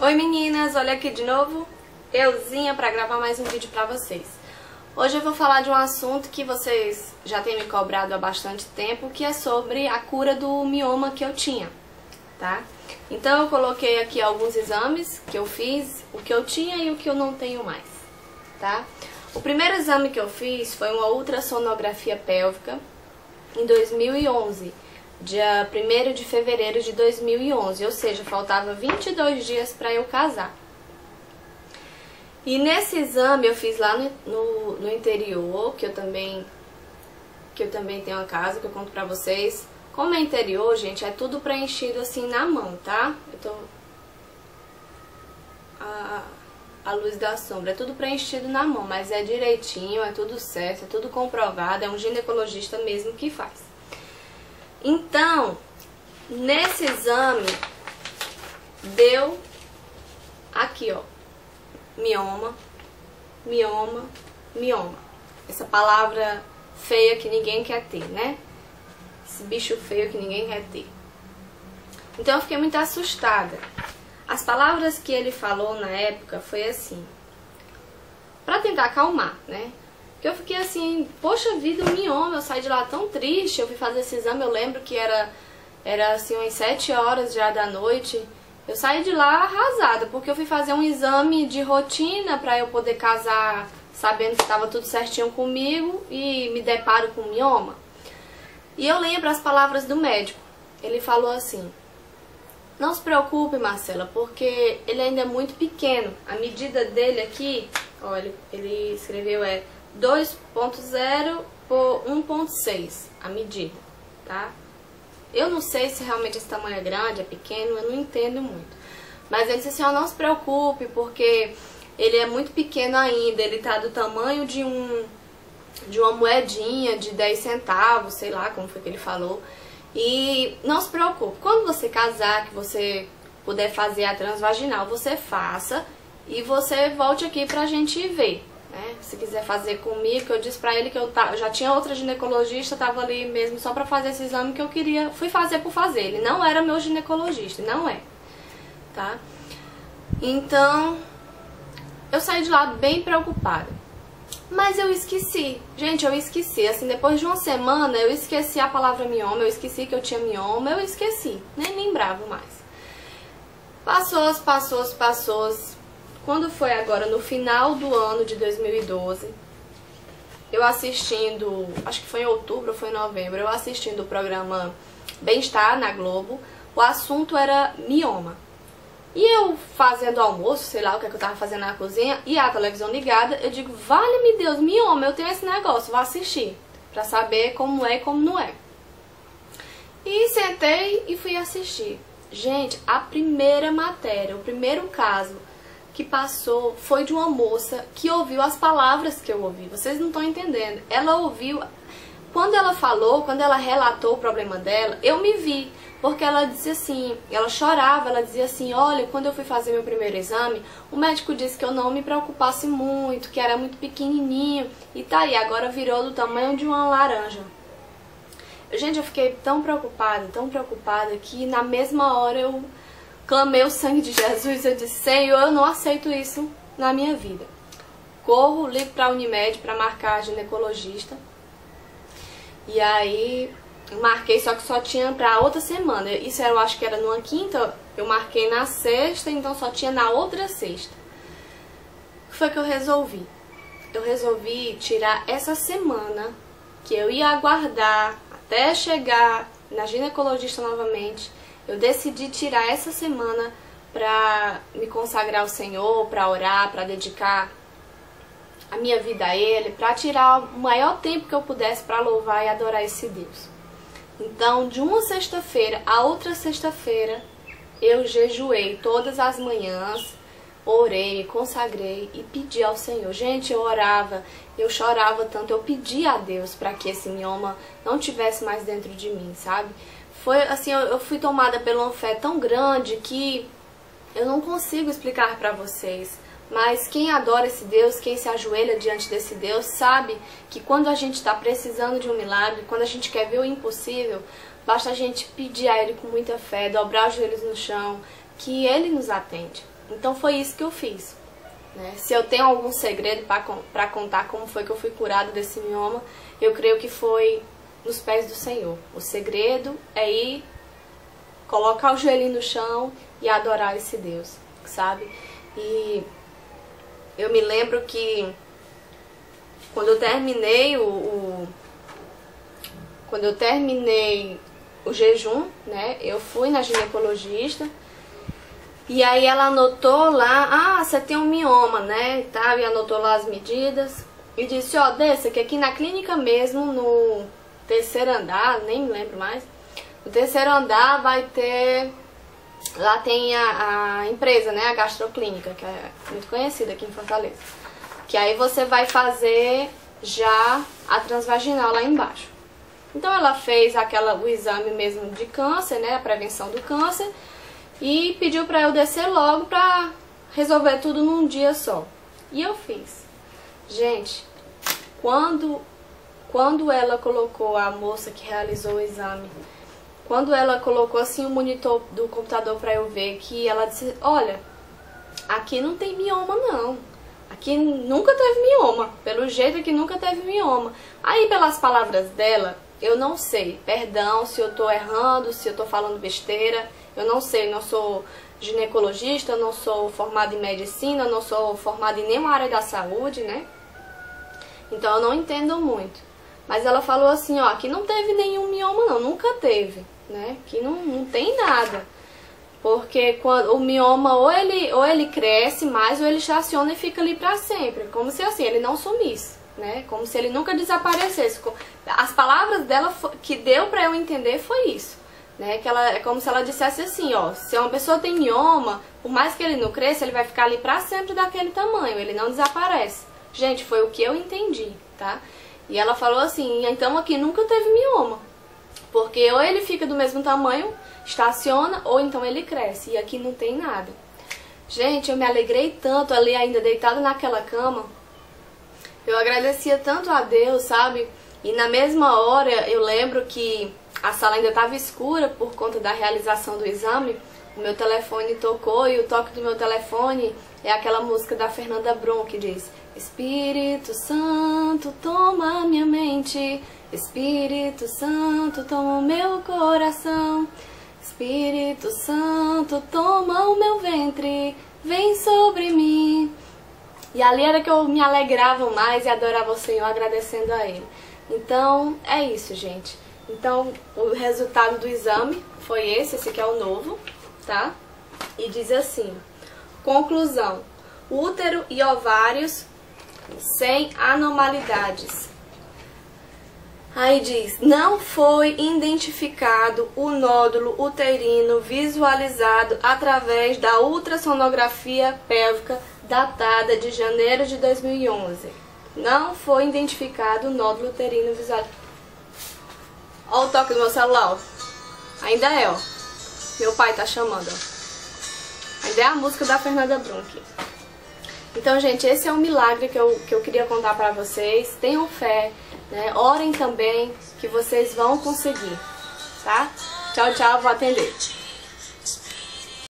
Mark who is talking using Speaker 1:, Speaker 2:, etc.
Speaker 1: Oi meninas, olha aqui de novo, euzinha para gravar mais um vídeo para vocês. Hoje eu vou falar de um assunto que vocês já têm me cobrado há bastante tempo, que é sobre a cura do mioma que eu tinha, tá? Então eu coloquei aqui alguns exames que eu fiz, o que eu tinha e o que eu não tenho mais, tá? O primeiro exame que eu fiz foi uma ultrassonografia pélvica em 2011. Dia 1º de fevereiro de 2011, ou seja, faltava 22 dias para eu casar. E nesse exame eu fiz lá no interior, que eu também tenho uma casa, que eu conto pra vocês. Como é interior, gente, é tudo preenchido assim na mão, tá? A luz da sombra, é tudo preenchido na mão, mas é direitinho, é tudo certo, é tudo comprovado, é um ginecologista mesmo que faz. Então, nesse exame, deu aqui, ó, mioma, mioma, mioma. Essa palavra feia que ninguém quer ter, né? Esse bicho feio que ninguém quer ter. Então, eu fiquei muito assustada. As palavras que ele falou na época foi assim, pra tentar acalmar, né? Que eu fiquei assim, poxa vida, um mioma, eu saí de lá tão triste, eu fui fazer esse exame, eu lembro que era assim umas 7 horas já da noite, eu saí de lá arrasada, porque eu fui fazer um exame de rotina pra eu poder casar sabendo que estava tudo certinho comigo e me deparo com mioma. E eu lembro as palavras do médico, ele falou assim, não se preocupe, Marcela, porque ele ainda é muito pequeno, a medida dele aqui, olha, ele escreveu 2.0 por 1.6 a medida, tá? Eu não sei se realmente esse tamanho é grande, é pequeno, eu não entendo muito. Mas ele disse assim, ó, não se preocupe, porque ele é muito pequeno ainda, ele tá do tamanho de uma moedinha de 10 centavos, sei lá como foi que ele falou. E não se preocupe, quando você casar, que você puder fazer a transvaginal, você faça e você volte aqui pra gente ver. Né? Se quiser fazer comigo, que eu disse pra ele que eu já tinha outra ginecologista, tava ali mesmo só pra fazer esse exame que eu queria, fui fazer por fazer. Ele não era meu ginecologista, não é, tá? Então, eu saí de lá bem preocupada. Mas eu esqueci, gente, eu esqueci, assim, depois de uma semana eu esqueci a palavra mioma, eu esqueci que eu tinha mioma, eu esqueci, nem lembrava mais. Passou. Quando foi agora, no final do ano de 2012, eu assistindo, acho que foi em outubro ou foi em novembro, eu assistindo o programa Bem-Estar na Globo, o assunto era mioma. E eu fazendo almoço, sei lá o que eu tava fazendo na cozinha, e a televisão ligada, eu digo, vale-me Deus, mioma, eu tenho esse negócio, vou assistir, pra saber como é e como não é. E sentei e fui assistir. Gente, a primeira matéria, o primeiro caso que passou foi de uma moça que ouviu as palavras que eu ouvi. Vocês não estão entendendo. Ela ouviu, quando ela falou, quando ela relatou o problema dela, eu me vi. Porque ela dizia assim, ela chorava, ela dizia assim, olha, quando eu fui fazer meu primeiro exame, o médico disse que eu não me preocupasse muito, que era muito pequenininho, e tá aí, agora virou do tamanho de uma laranja. Gente, eu fiquei tão preocupada, que na mesma hora eu clamei o sangue de Jesus, eu disse, Senhor, eu não aceito isso na minha vida. Corro, ligo pra Unimed pra marcar a ginecologista, e aí marquei, só que só tinha pra outra semana. Isso eu acho que era numa quinta, eu marquei na sexta, então só tinha na outra sexta. O que foi que eu resolvi? Eu resolvi tirar essa semana, que eu ia aguardar até chegar na ginecologista novamente. Eu decidi tirar essa semana pra me consagrar ao Senhor, pra orar, pra dedicar a minha vida a Ele, pra tirar o maior tempo que eu pudesse pra louvar e adorar esse Deus. Então, de uma sexta-feira a outra sexta-feira, eu jejuei todas as manhãs, orei, me consagrei e pedi ao Senhor. Gente, eu orava, eu chorava tanto, eu pedi a Deus para que esse mioma não tivesse mais dentro de mim, sabe? Foi assim, eu fui tomada por uma fé tão grande que eu não consigo explicar para vocês. Mas quem adora esse Deus, quem se ajoelha diante desse Deus, sabe que quando a gente está precisando de um milagre, quando a gente quer ver o impossível, basta a gente pedir a Ele com muita fé, dobrar os joelhos no chão, que Ele nos atende. Então foi isso que eu fiz. Né? Se eu tenho algum segredo para contar como foi que eu fui curada desse mioma, eu creio que foi nos pés do Senhor. O segredo é ir, colocar o joelhinho no chão e adorar esse Deus, sabe? E eu me lembro que quando eu terminei o jejum, né, eu fui na ginecologista e aí ela anotou lá, você tem um mioma, né, e tal, e anotou lá as medidas e disse, desça que aqui na clínica mesmo, no terceiro andar, nem me lembro mais, no terceiro andar vai ter, lá tem a empresa, né, a Gastroclínica, que é muito conhecida aqui em Fortaleza, que aí você vai fazer já a transvaginal lá embaixo. Então ela fez o exame mesmo de câncer, né, a prevenção do câncer, e pediu para eu descer logo para resolver tudo num dia só. E eu fiz. Gente, quando ela colocou, a moça que realizou o exame, quando ela colocou assim o monitor do computador para eu ver, que ela disse, olha, aqui não tem mioma não. Aqui nunca teve mioma, pelo jeito aqui nunca teve mioma. Aí pelas palavras dela, eu não sei, perdão se eu tô errando, se eu tô falando besteira, eu não sei, eu não sou ginecologista, eu não sou formada em medicina, eu não sou formada em nenhuma área da saúde, né? Então eu não entendo muito. Mas ela falou assim, aqui não teve nenhum mioma não, nunca teve, né? Aqui não tem nada. Porque quando o mioma ou ele cresce mais ou ele estaciona e fica ali pra sempre. Como se assim, ele não sumisse, né? Como se ele nunca desaparecesse. As palavras dela que deu pra eu entender foi isso, né? Que ela, é como se ela dissesse assim, se uma pessoa tem mioma, por mais que ele não cresça, ele vai ficar ali pra sempre daquele tamanho, ele não desaparece. Gente, foi o que eu entendi, tá? E ela falou assim, então aqui nunca teve mioma. Porque ou ele fica do mesmo tamanho, estaciona, ou então ele cresce. E aqui não tem nada. Gente, eu me alegrei tanto ali ainda deitada naquela cama. Eu agradecia tanto a Deus, sabe? E na mesma hora eu lembro que a sala ainda estava escura por conta da realização do exame. O meu telefone tocou e o toque do meu telefone é aquela música da Fernanda Brum que diz: Espírito Santo, toma minha mente, Espírito Santo, toma o meu coração, Espírito Santo, toma o meu ventre, vem sobre mim. E ali era que eu me alegrava mais e adorava o Senhor, agradecendo a Ele. Então, é isso, gente. Então, o resultado do exame foi esse aqui é o novo, tá? E diz assim, conclusão, útero e ovários sem anormalidades. Aí diz, não foi identificado o nódulo uterino visualizado através da ultrassonografia pélvica datada de janeiro de 2011. Não foi identificado o nódulo uterino visualizado. Olha o toque do meu celular, ó. Ainda é, ó. Meu pai tá chamando, ó. Ainda é a música da Fernanda Brum aqui. Então, gente, esse é um milagre que eu queria contar pra vocês. Tenham fé, né? Orem também, que vocês vão conseguir, tá? Tchau, tchau, vou atender.